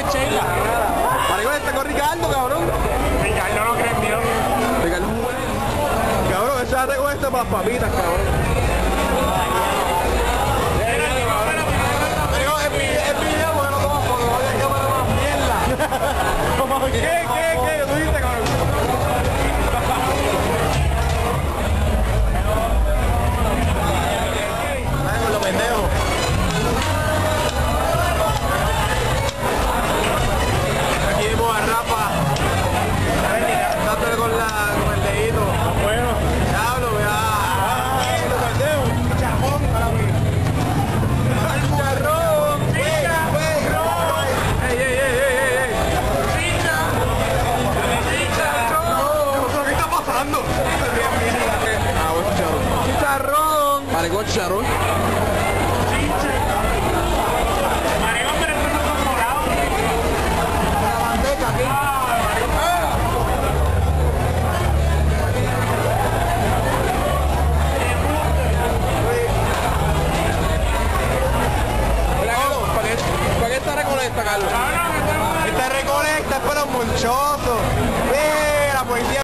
chenga. Maricón, está con Ricardo, cabrón. Ricardo no cree mío. Ricardo es un buen. Cabrón, esa recoge para las papitas, cabrón. ¿Qué? ¿Tú dijiste, cabrón? Dale con los pendejos. Aquí vemos a Rafa. Dándole con el dedito. Bueno. Diablo, vea. Los pendejos. Chapón para mí. ¡Chicharrón! Chicharrón. Maricón, chicharrón. Maricón, pero esto no está morado. La bandeja aquí. ¿Para qué está recolecta, Carlos? Esta recolecta es para los monchosos. La policía.